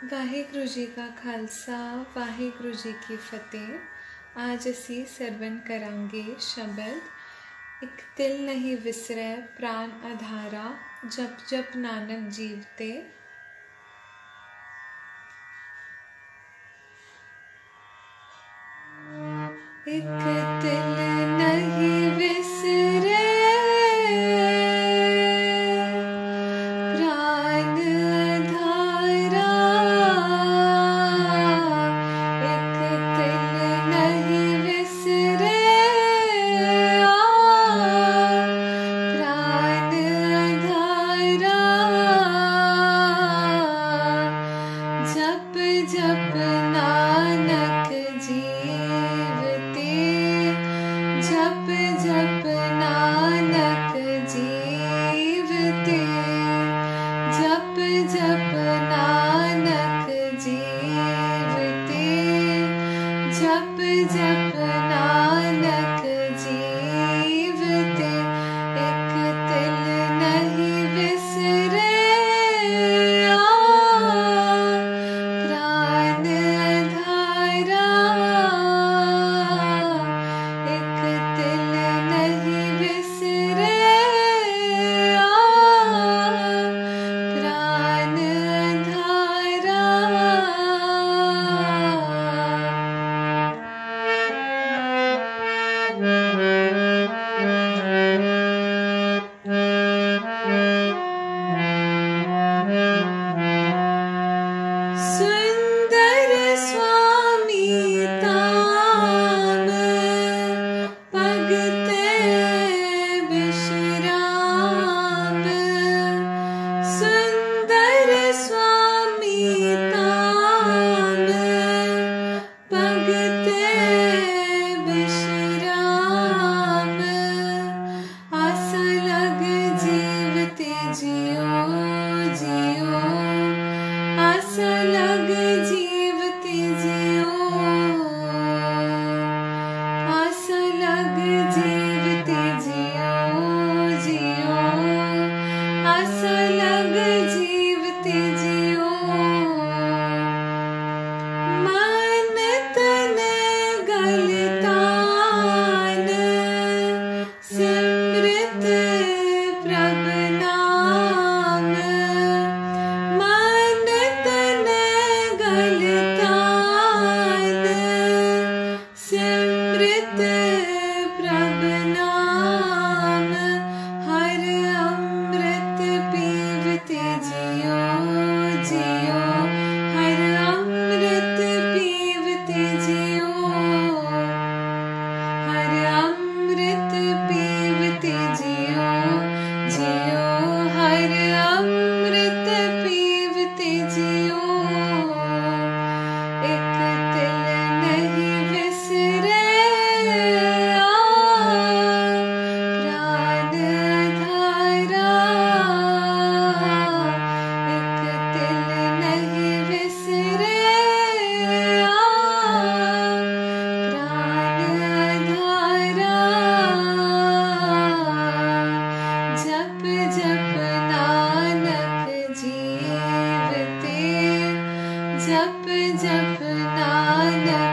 वाहेगुरु जी का खालसा वाहेगुरु जी की फतेह। आज असी सरवण करांगे शबद एक तिल नहीं विसरै प्राण आधारा जप जप नानक जीवते। एक तिल नहीं विसरै प्राण आधारा, एक तिल नहीं विसरै प्राण आधारा। जप जप नानक जीवते, जप जप नानक जीवते, जप जप नानक जीवते, जप जप नानक जीवते। एक तिल नहीं विसरै प्राण आधारा, एक तिल नहीं विसरै प्राण आधारा। सुंदर स्वामी ताम भगते विश्राम, सुंदर स्वामी ताम भगते विश्राम। आसा लग जीवते जियो जियो, आसा लग जीवते जियो, आसा लग जीवते जियो जियो, आसा लग जीवते जियो। मन तन गलतान सिमृत प्रभ नाम, मन तन गलतान सिमृत प्रभ नाम। हर अमृत पीवते जियो जियो, हर अमृत पीवते जियो, हर अमृत पीवते जियो जियो, हर अमृत पीवते जियो। एक तिल नहीं विसरै प्राण आधारा, एक तिल नहीं विसरै प्राण आधारा। जप जप नानक जीवते, जप जप नानक